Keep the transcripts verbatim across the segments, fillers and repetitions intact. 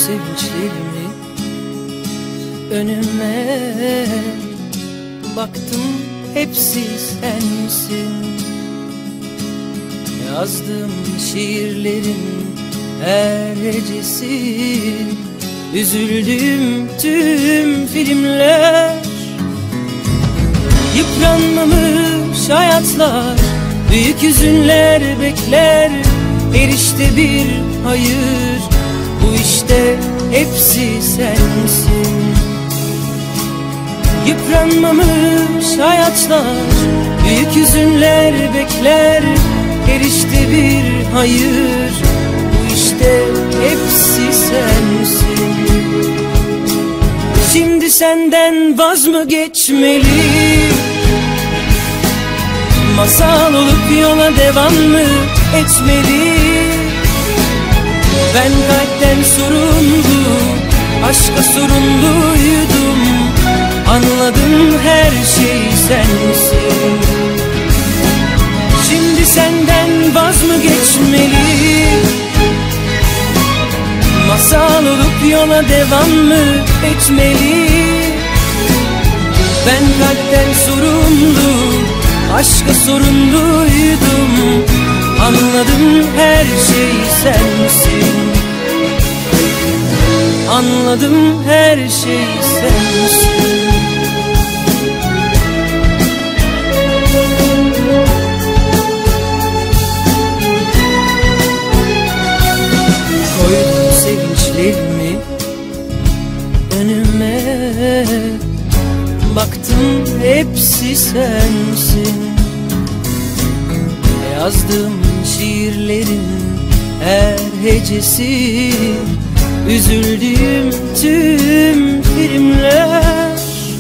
sevinçlerimi önüme, baktım hepsi sensin. Yazdığım şiirlerin her hecesi, üzüldüğüm tüm filmler, yıpranmamış hayatlar, büyük hüzünler bekler. Her işte bir hayır, bu işte hepsi sensin. Yıpranmamış hayatlar, büyük hüzünler bekler. Her işte bir hayır, bu işte hepsi sensin. Şimdi senden vaz mı geçmeli? Masal olup yola devam mı etmeli? Ben kalpten sorumlu, aşka sorumluydum. Anladım, her şey sensin. Şimdi senden vaz mı geçmeli? Masal olup yola devam mı etmeli? Ben kalpten sorumlu, aşka sorumluydum. Anladım, her şey sensin. Anladım, her şey sensin. Koydum sevinçlerimi önüme, baktım hepsi sensin. Yazdığım şiirlerin her hecesi, üzüldüğüm tüm filmler,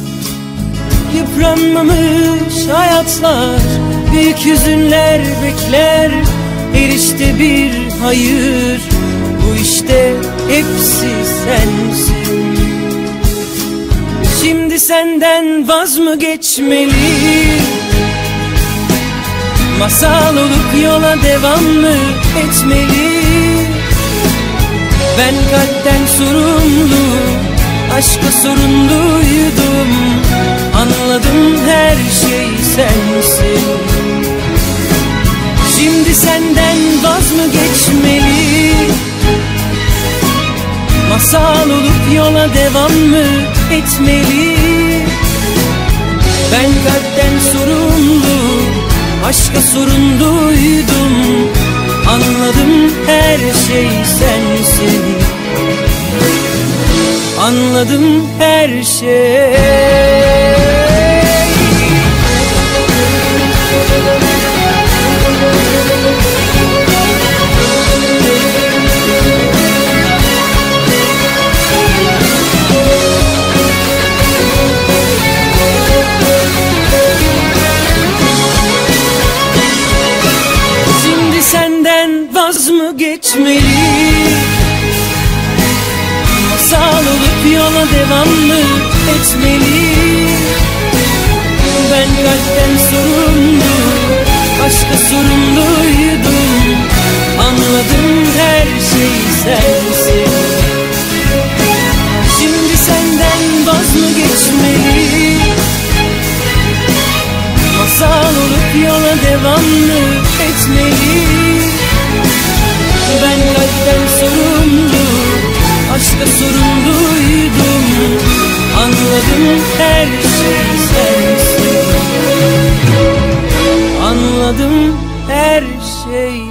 yıpranmamış hayatlar, büyük hüzünler bekler. Her işte bir hayır, bu işte hepsi sensin. Şimdi senden vaz mı geçmeli? Masal olup yola devam mı etmeli? Ben kalpten sorumlu, aşka sorumluydum. Anladım, her şey sensin. Şimdi senden vaz mı geçmeli? Masal olup yola devam mı etmeli? Ben kalpten sorumlu, aşka sorumluydum. Anladım, her şey sensin. Anladım, her şey. Senden vaz mı geçmeli? Masal olup yola devam mı etmeli? Ben kalpten sorumlu, aşka sorumluydum. Anladım, her şey sensin. Şimdi senden vaz mı geçmeli? Masal olup yola devam mı etmeli? Ben kalpten sorumlu, aşka sorumluydum. Anladım, her şey sensin. Anladım, her şey